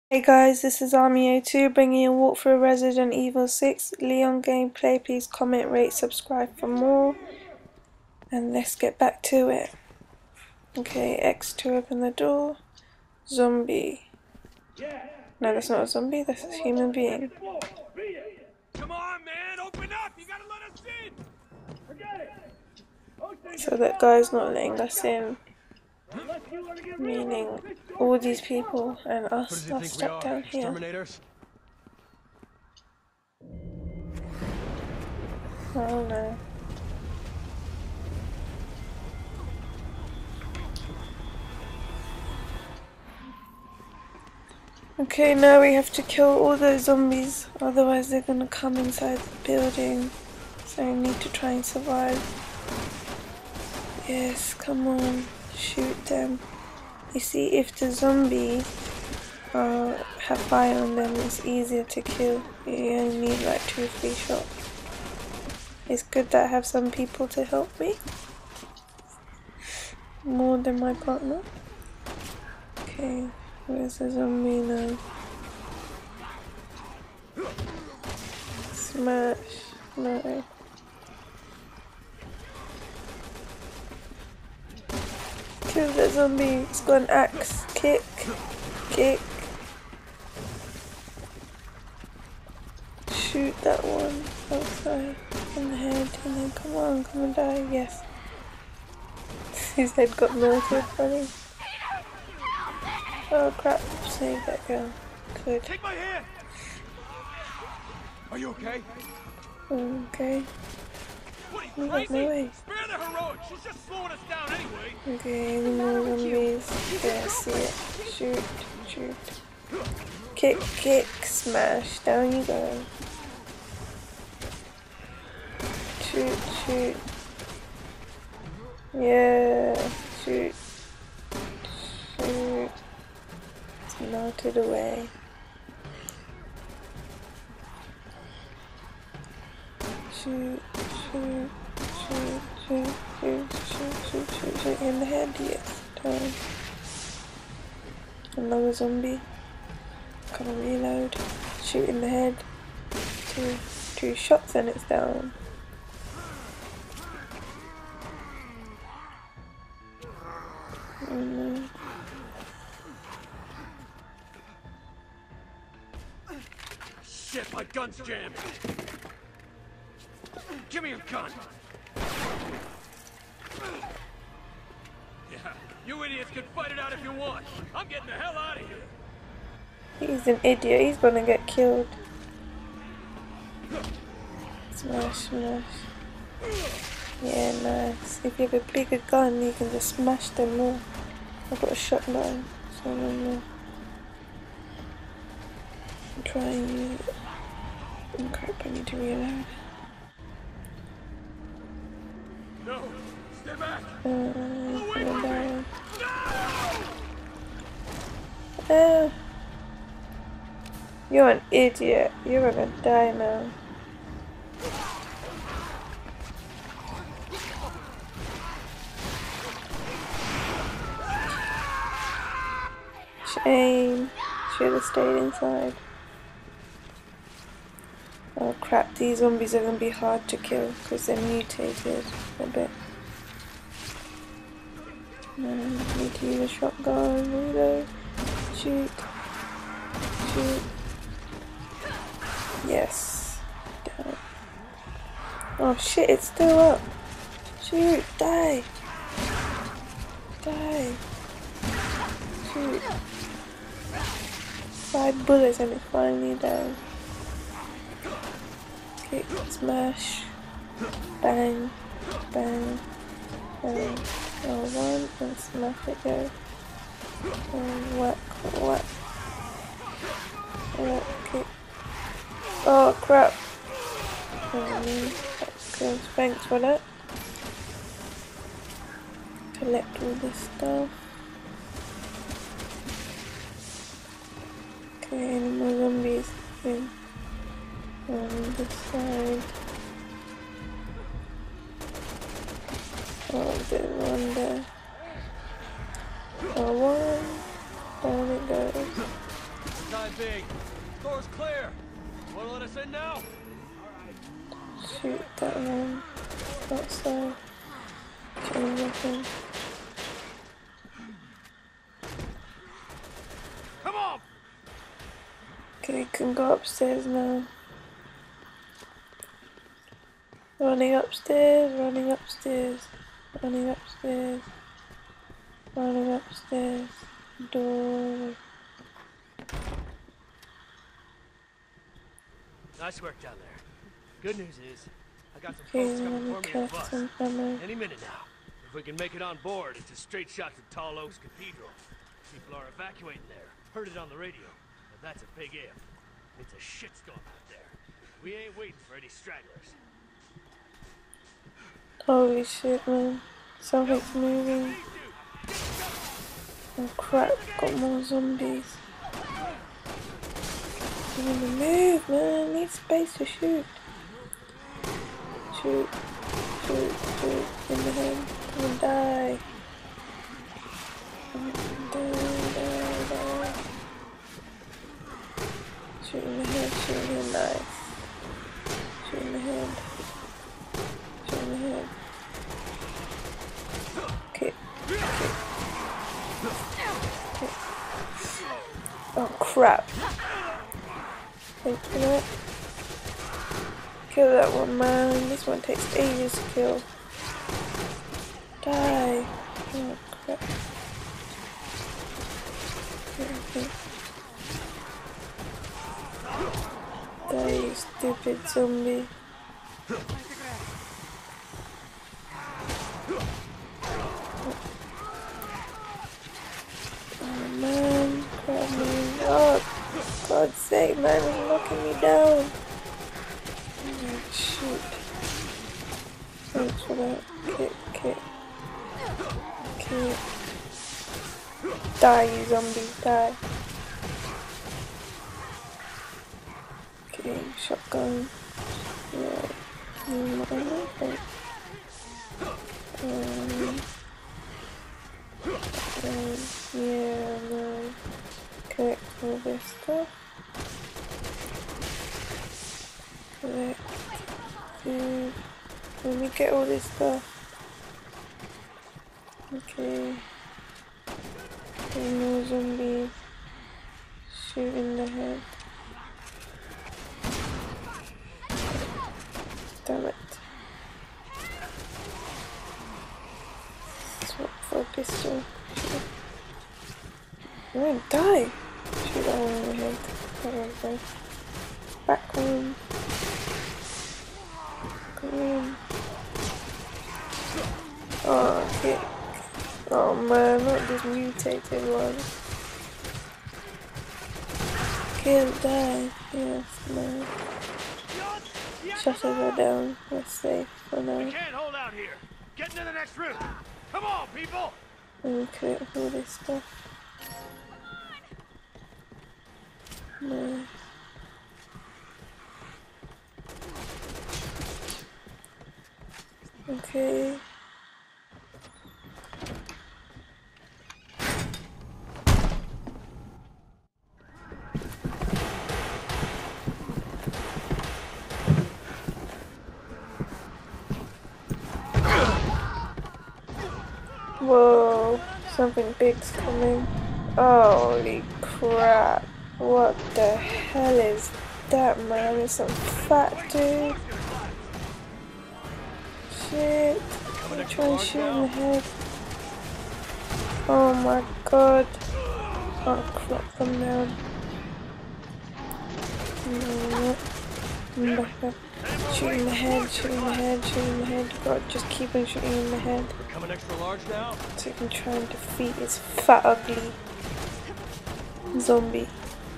Hey guys, this is Army02 bringing you a walkthrough Resident Evil 6 Leon gameplay. Please comment, rate, subscribe for more. And let's get back to it. Okay, X to open the door. Zombie. No, that's not a zombie, that's a human being. Come on, man, open up! You gotta let us in! Forget it! So that guy's not letting us in. Meaning all these people and us are stuck down here. Oh no. Okay, now we have to kill all those zombies, otherwise they're gonna come inside the building. So I need to try and survive. Yes, come on, shoot them. You see, if the zombies have fire on them, it's easier to kill. You only need like 2 or 3 shots. It's good that I have some people to help me. More than my partner. Okay, where's the zombie now? Smash. No. Kill the zombie. It's got an axe. Kick. Kick. Shoot that one outside in the head and then come on, come and die. Yes. His head got melted, funny. Oh crap, save that girl. Good. Take my hand! Are you okay? Okay. What are you, crazy? No way. Spare the heroics! She's just slowing us down anyway! Okay, any more zombies? Yeah, I see it. Shoot, shoot. Kick, kick, smash. Down you go. Shoot, shoot. Yeah, shoot. Shoot. It's melted away. Shoot, shoot, shoot, shoot, shoot, shoot, shoot, shoot. In the head, yes. Down. Another zombie. Gotta reload. Shoot in the head. Two shots and it's down. Oh no. Shit, my gun's jammed! Give me your gun! Yeah, you idiots can fight it out if you want. I'm getting the hell out of here! He's an idiot, he's gonna get killed. Smash, smash. Yeah, nice. If you have a bigger gun, you can just smash them more. I've got a shotgun, so I don't know. I'm trying to use it. Oh crap, I need to reload. No! Stay back! I'm gonna die. No! You're an idiot. You're gonna die now. Shame. Should have stayed inside. Oh crap, these zombies are gonna be hard to kill because they're mutated a bit. Need to use a shotgun, reload, shoot, shoot. Yes. Down. Oh shit, it's still up. Shoot, die. Die. Shoot. 5 bullets and it's finally down. Kick, smash, bang, bang, bang. L1 and smash it go. And whack, whack. Whack, kick. Oh crap. That's good. Thanks for that. Collect all this stuff. Okay, any more zombies in on this side. Oh, there's one there. Oh, one. Down it goes. time being. Door's clear. Wanna let us in now? Shoot that one. Outside. Change weapon. Come on! Okay, can go upstairs now. Running upstairs, running upstairs, running upstairs, running upstairs. Door. Nice work down there. Good news is, I got some Okay, folks coming let me for me in a craft bus. some ammo. Any minute now. If we can make it on board, it's a straight shot to Tall Oaks Cathedral. People are evacuating there. Heard it on the radio. But that's a big if. It's a shitstorm out there. We ain't waiting for any stragglers. Holy shit, man. Something's moving. Oh crap, got more zombies. I need to move, man. I need space to shoot. Shoot, shoot, shoot. In the head. I'm gonna die. I'm gonna die. Shoot in the head, shoot in the head. Nice. Shoot in the head. Shoot in the head. Okay. Oh crap. Thanks for that. Kill that one, man. This one takes ages to kill. Die. Oh crap. Okay. Die, you stupid zombie. Oh man, grab me. Oh, God's sake, man, it's knocking me down. Oh, shoot. Thanks for that. Kick. Die, you zombies, die. Okay, shotgun. Yeah. Yeah, no. Collect all this stuff. Collect food. Let me get all this stuff. Okay. More zombies. Shoot in the head. Damn it. Swap for a pistol. Shoot. I'm gonna die. Shoot that one in the head. That one's dead. Back home. Come on. Oh, kick. Oh man, not this mutated one. Kill, die. Yes, no. Shut her down. We're safe for now. We can't hold out here. Get into the next room. Come on, people. And collect all this stuff. No. Okay. Whoa, something big's coming. Holy crap. What the hell is that, man? It's some fat dude. Shit. I'm trying to shoot in the head. Oh my god. Oh crap, them down. No. I'm back up. Shoot in the head, shoot in the head, shoot in the head. God, just keep on shooting in the head. We're coming extra large now. So you can try and defeat this fat, ugly zombie.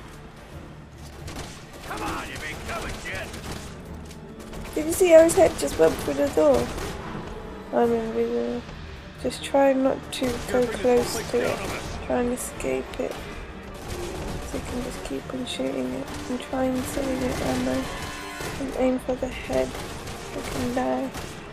Come on, you big coming shit. Did you see how his head just went through the door? I'm invisible. Just try not to go close to it. Try and escape it. So you can just keep on shooting it and try and save it ammo. And aim for the head. You can die.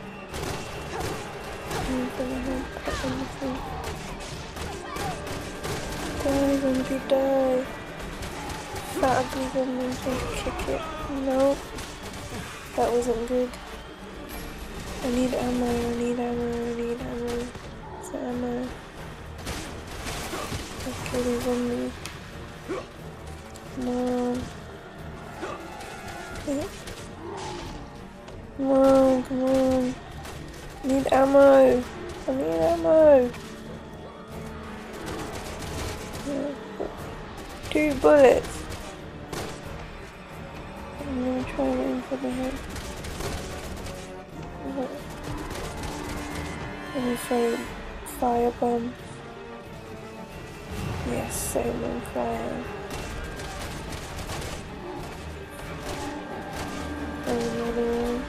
Aim for the head. Cut on the thing. Die, zombie, die. fat ugly zombie, please kick it. No, that wasn't good. I need ammo, I need ammo, I need ammo. Where's the ammo? Okay, the zombie. Come on. Okay. Come on, come on. I need ammo. I need ammo. Yeah. 2 bullets. I'm gonna try and aim for the head. Let me throw firebomb. Yes, I'm on fire. Oh, another one.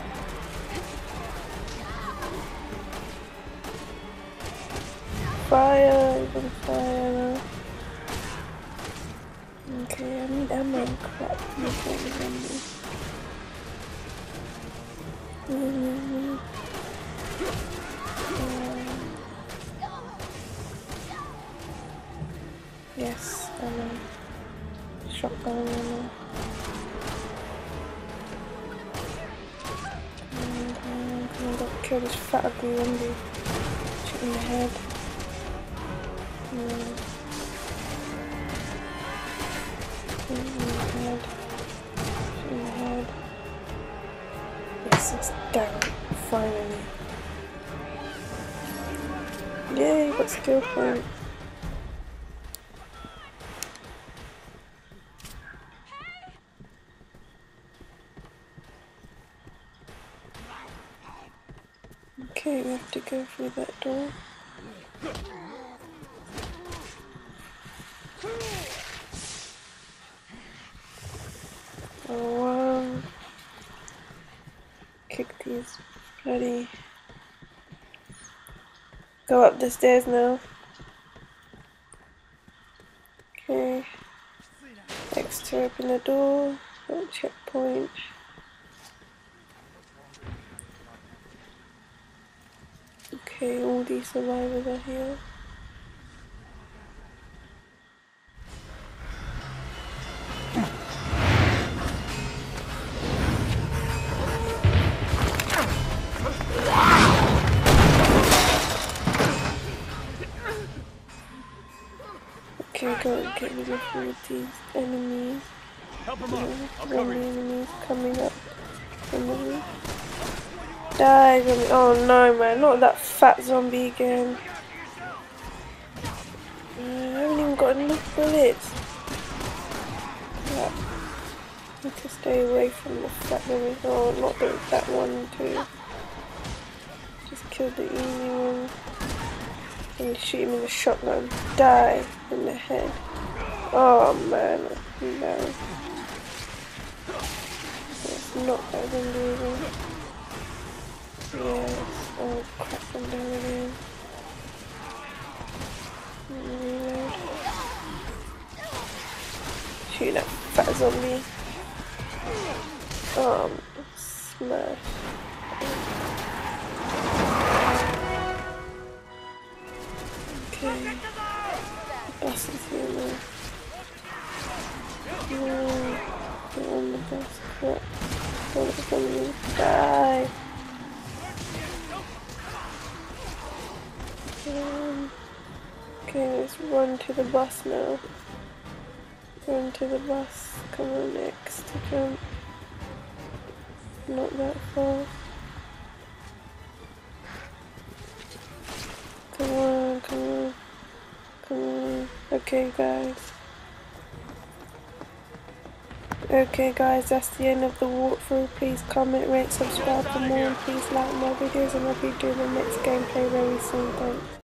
Fire! He's on fire now. Okay, I need ammo. Crap, I'm trying to ammo. Yes, ammo. Shotgun ammo. Come on, gotta kill this fat ugly zombie. Shoot in the head. Shoot in the head. Shoot in the head. Yes, it's down. Finally. Yay, got skill point. Okay, we have to go through that door. Oh wow. Kick these bloody... Go up the stairs now. Okay. X to open the door. Oh, checkpoint. Okay, all these survivors are here. Okay, go and get rid of all these enemies. Help him up. I'll Zombie cover you. enemies coming up from the roof. Die, zombie. Oh no, man, not that fat zombie again. I haven't even got enough bullets. Yeah. Need to stay away from the fat zombie. Oh, not that one too. Just killed the easy one. And shoot him in the shotgun. Die in the head. Oh man, I'm down. It's not that zombie again. Yes. Oh crap, I'm down again. Reload. Shoot that fat zombie. Smash. Okay. The bus is here now. No. Get on the bus. Crap. Oh, it's gonna die. Okay, let's run to the bus now. Run to the bus. Come on, X to jump. Not that far. Come on, come on. Come on. Okay, guys. Okay, guys, that's the end of the walkthrough. Please comment, rate, subscribe for more, and please like my videos, and I'll be doing the next gameplay very soon. Thanks.